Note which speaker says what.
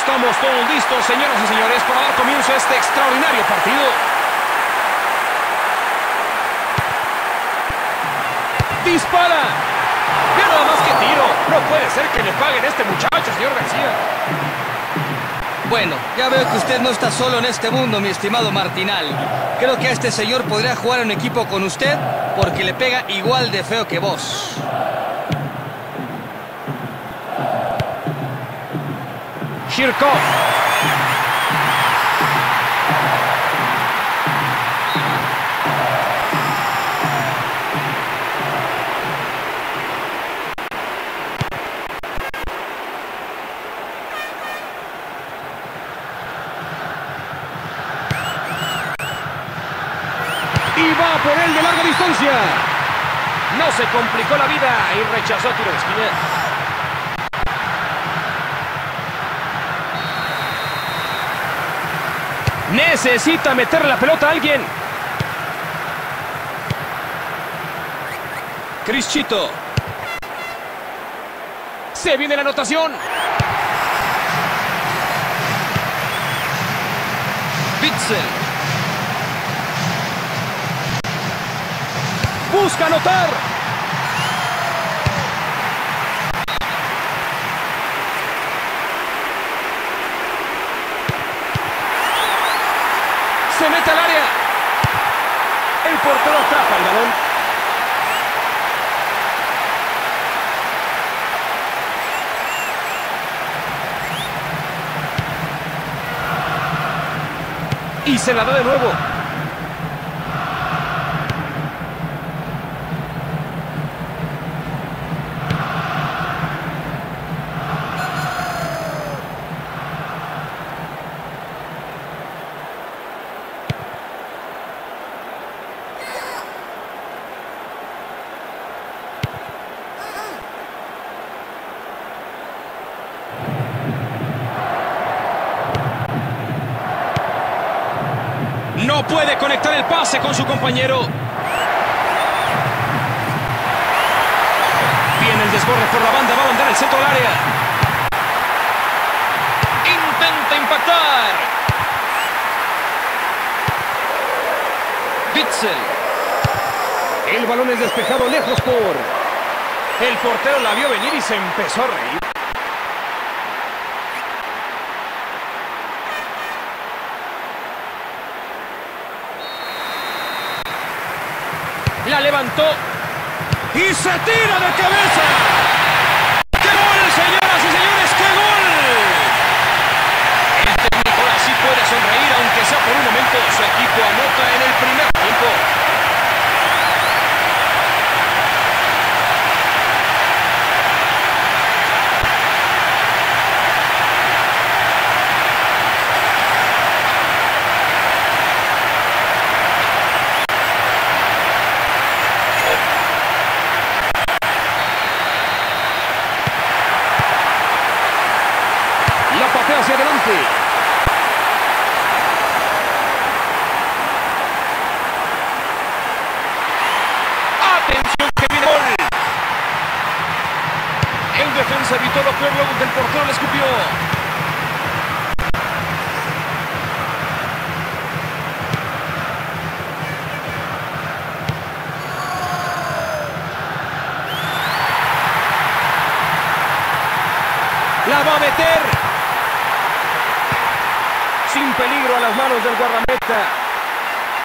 Speaker 1: Estamos todos listos, señoras y señores, para dar comienzo a este extraordinario partido. ¡Dispara! ¡Mira nada más que tiro! No puede ser que le paguen a este muchacho, señor García.
Speaker 2: Bueno, ya veo que usted no está solo en este mundo, mi estimado Martinal. Creo que a este señor podría jugar en equipo con usted porque le pega igual de feo que vos.
Speaker 1: Shirkov. Y va por él de larga distancia. No se complicó la vida y rechazó tiro de esquina. Necesita meter la pelota a alguien. Crischito. Se viene la anotación.
Speaker 2: Witsel.
Speaker 1: Busca anotar. Se mete al área. El portero atrapa el balón. Y se la da de nuevo. No puede conectar el pase con su compañero. Viene el desborde por la banda, va a mandar el centro al área. Intenta impactar.
Speaker 2: Witsel.
Speaker 1: El balón es despejado lejos por... El portero la vio venir y se empezó a reír. La levantó y se tira de cabeza. ¡Qué gol, señoras y señores! ¡Qué gol! El técnico ahora sí puede sonreír, aunque sea por un momento. Su equipo anota en el primer tiempo. Hacia adelante. Atención que viene gol. El defensa evitó lo peor, luego del portero le escupió. La va a meter. Sin peligro a las manos del guardameta.